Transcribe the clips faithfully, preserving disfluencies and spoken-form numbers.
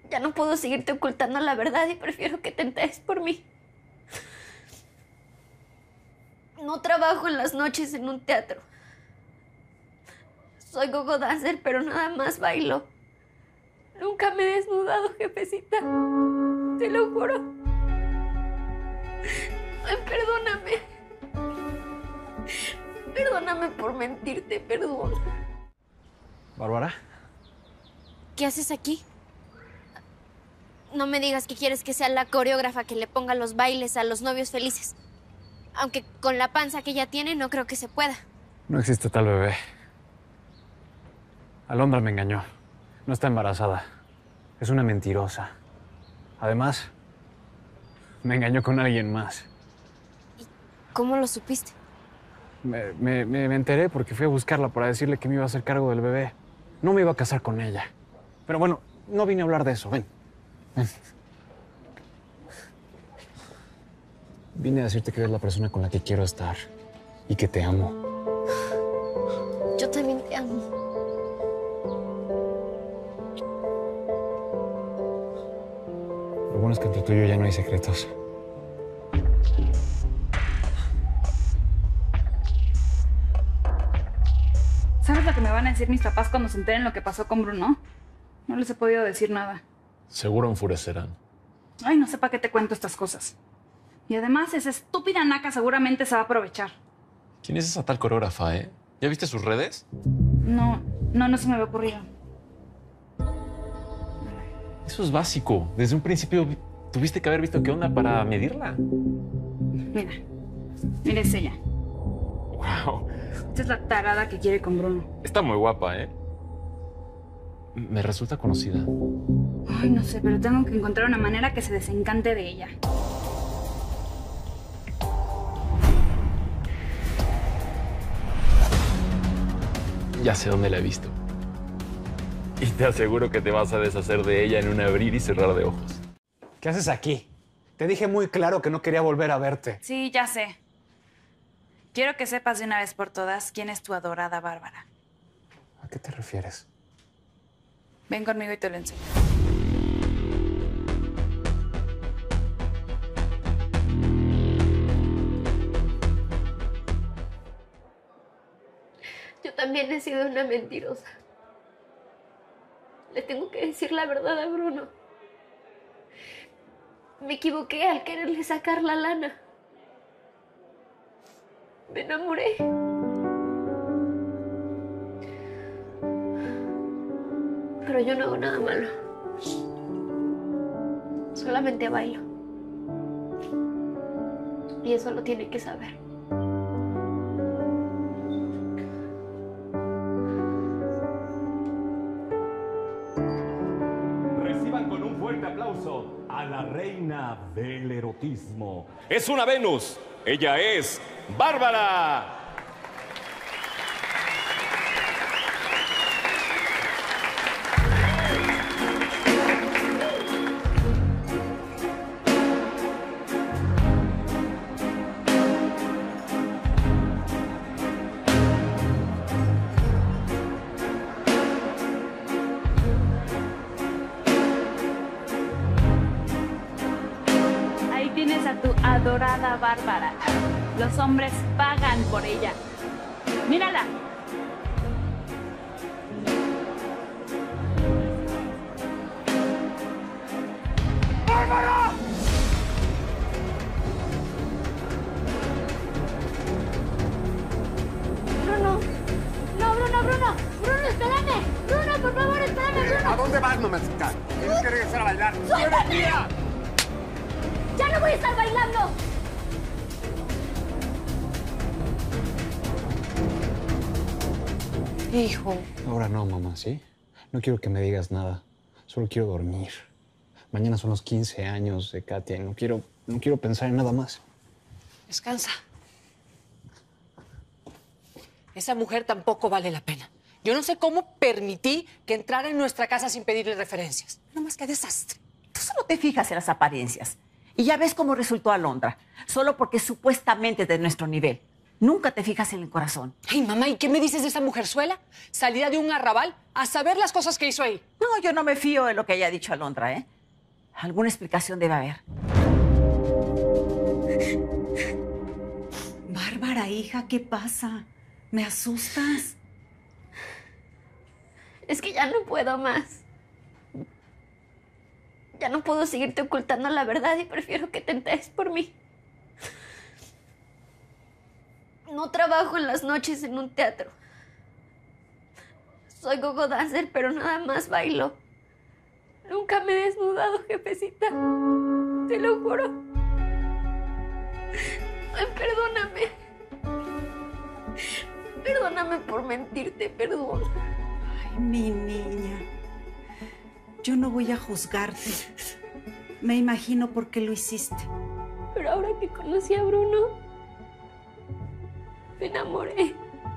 Ya no puedo seguirte ocultando la verdad y prefiero que te enteres por mí. No trabajo en las noches en un teatro. Soy gogo dancer, pero nada más bailo. Nunca me he desnudado, jefecita. Te lo juro. Ay, perdóname. Perdóname por mentirte, perdón. ¿Bárbara? ¿Qué haces aquí? No me digas que quieres que sea la coreógrafa que le ponga los bailes a los novios felices. Aunque con la panza que ella tiene, no creo que se pueda. No existe tal bebé. Alondra me engañó. No está embarazada. Es una mentirosa. Además, me engañó con alguien más. ¿Y cómo lo supiste? Me, me, me enteré porque fui a buscarla para decirle que me iba a hacer cargo del bebé. No me iba a casar con ella. Pero bueno, no vine a hablar de eso. Ven. Ven. Vine a decirte que eres la persona con la que quiero estar y que te amo. Yo también te amo. Lo bueno es que entre tú y yo ya no hay secretos. ¿Sabes lo que me van a decir mis papás cuando se enteren lo que pasó con Bruno? No les he podido decir nada. Seguro enfurecerán. Ay, no sé para qué te cuento estas cosas. Y además, esa estúpida naca seguramente se va a aprovechar. ¿Quién es esa tal coreógrafa, eh? ¿Ya viste sus redes? No, no, no se me había ocurrido. Eso es básico. Desde un principio tuviste que haber visto qué onda para medirla. Mira, mira, es ella. Wow. Esta es la tarada que quiere con Bruno. Está muy guapa, ¿eh? Me resulta conocida. Ay, no sé, pero tengo que encontrar una manera que se desencante de ella. Ya sé dónde la he visto. Y te aseguro que te vas a deshacer de ella en un abrir y cerrar de ojos. ¿Qué haces aquí? Te dije muy claro que no quería volver a verte. Sí, ya sé. Quiero que sepas de una vez por todas quién es tu adorada Bárbara. ¿A qué te refieres? Ven conmigo y te lo enseño. Yo también he sido una mentirosa. Le tengo que decir la verdad a Bruno. Me equivoqué al quererle sacar la lana. Me enamoré. Pero yo no hago nada malo. Solamente bailo. Y eso lo tiene que saber. Reciban con un fuerte aplauso a la reina del erotismo. Es una Venus. Ella es Bárbara. Tienes a tu adorada Bárbara. Los hombres pagan por ella. ¡Mírala! ¡Bárbara! Bruno. No, Bruno, Bruno. Bruno, espérame. Bruno, por favor, espérame, Bruno. ¿A dónde vas, mamacita? Tienes que regresar a bailar. ¡Suéltame! ¡Ya no voy a estar bailando! Hijo. Ahora no, mamá, ¿sí? No quiero que me digas nada. Solo quiero dormir. Mañana son los quince años de Katia y no quiero, no quiero pensar en nada más. Descansa. Esa mujer tampoco vale la pena. Yo no sé cómo permití que entrara en nuestra casa sin pedirle referencias. No más que desastre. Tú solo te fijas en las apariencias. Y ya ves cómo resultó Alondra. Solo porque es supuestamente de nuestro nivel. Nunca te fijas en el corazón. Ay, mamá, ¿y qué me dices de esa mujerzuela? Salida de un arrabal a saber las cosas que hizo ahí. No, yo no me fío de lo que haya dicho Alondra, ¿eh? Alguna explicación debe haber. Bárbara, hija, ¿qué pasa? Me asustas. Es que ya no puedo más. Ya no puedo seguirte ocultando la verdad y prefiero que te enteres por mí. No trabajo en las noches en un teatro. Soy gogo dancer, pero nada más bailo. Nunca me he desnudado, jefecita. Te lo juro. Ay, perdóname. Perdóname por mentirte, perdón. Ay, mi niña. Yo no voy a juzgarte. Me imagino por qué lo hiciste. Pero ahora que conocí a Bruno, me enamoré.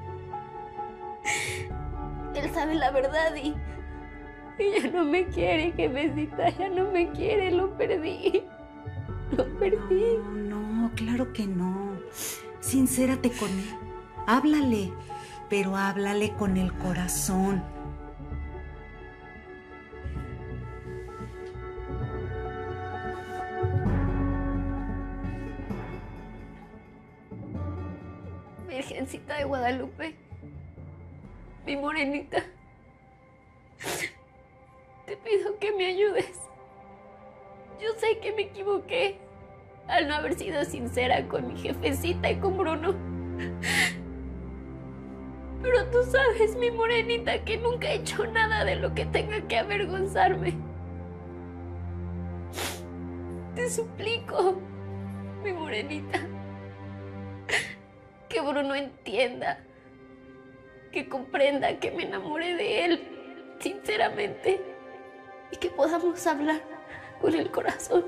Él sabe la verdad y, y ya no me quiere, jefecita. Ya no me quiere, lo perdí. Lo perdí. No, no, claro que no. Sincérate con él. Háblale, pero háblale con el corazón. Virgencita de Guadalupe, mi morenita, te pido que me ayudes. Yo sé que me equivoqué al no haber sido sincera con mi jefecita y con Bruno. Pero tú sabes, mi morenita, que nunca he hecho nada de lo que tenga que avergonzarme. Te suplico, mi morenita, que Bruno entienda, que comprenda que me enamoré de él sinceramente y que podamos hablar con el corazón.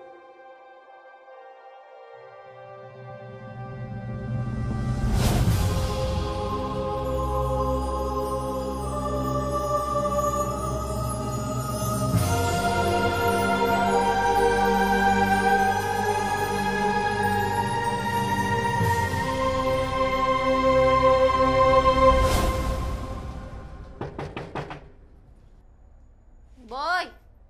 Voy.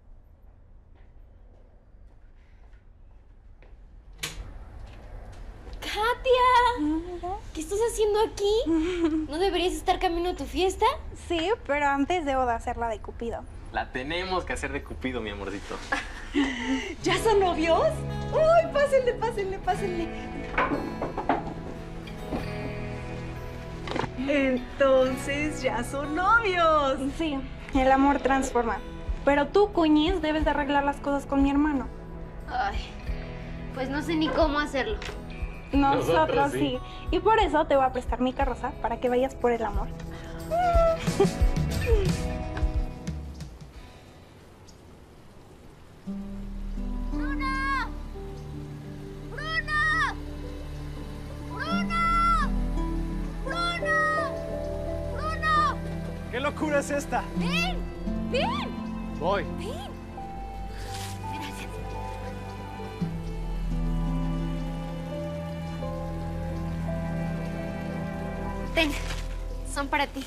Katia, ¿qué estás haciendo aquí? ¿No deberías estar camino a tu fiesta? Sí, pero antes debo de hacer la de Cupido. La tenemos que hacer de Cupido, mi amorcito. ¿Ya son novios? ¡Uy, pásenle, pásenle, pásenle! Entonces, ya son novios. Sí, el amor transforma. Pero tú, Cuñiz, debes de arreglar las cosas con mi hermano. Ay, pues no sé ni cómo hacerlo. Nosotros, Nosotros sí. sí. Y por eso te voy a prestar mi carroza para que vayas por el amor. ¡Bruno! ¡Bruno! ¡Bruno! ¡Bruno! ¡Bruno! ¿Qué locura es esta? ¡Ven! ¡Ven! Voy. ¡Ven! Gracias. Ten, son para ti.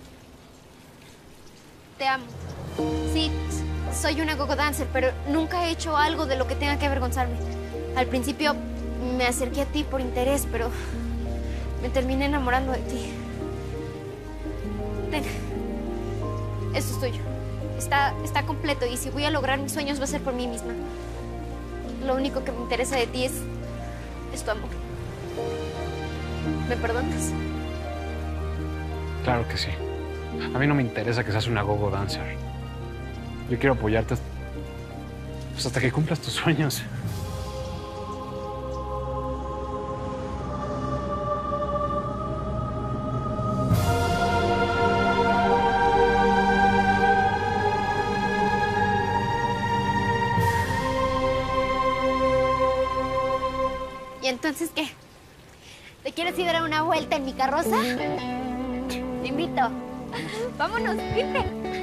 Te amo. Sí, soy una gogo dancer, pero nunca he hecho algo de lo que tenga que avergonzarme. Al principio me acerqué a ti por interés, pero me terminé enamorando de ti. Ten, esto es tuyo. Está, está completo y si voy a lograr mis sueños va a ser por mí misma. Lo único que me interesa de ti es, es tu amor. ¿Me perdonas? Claro que sí. A mí no me interesa que seas una gogo dancer. Yo quiero apoyarte hasta, pues hasta que cumplas tus sueños. ¿Y entonces qué? ¿Te quieres ir a dar una vuelta en mi carroza? Te invito. Vámonos, vente.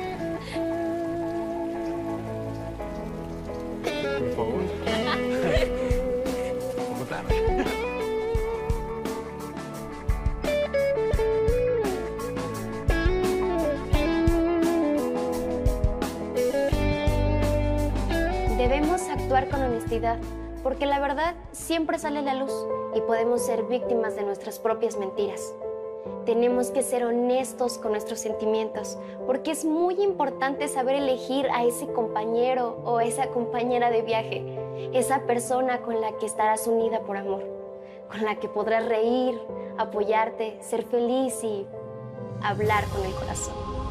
Por favor. Un poco tarde. Debemos actuar con honestidad, porque la verdad siempre sale a la luz y podemos ser víctimas de nuestras propias mentiras. Tenemos que ser honestos con nuestros sentimientos, porque es muy importante saber elegir a ese compañero o a esa compañera de viaje, esa persona con la que estarás unida por amor, con la que podrás reír, apoyarte, ser feliz y hablar con el corazón.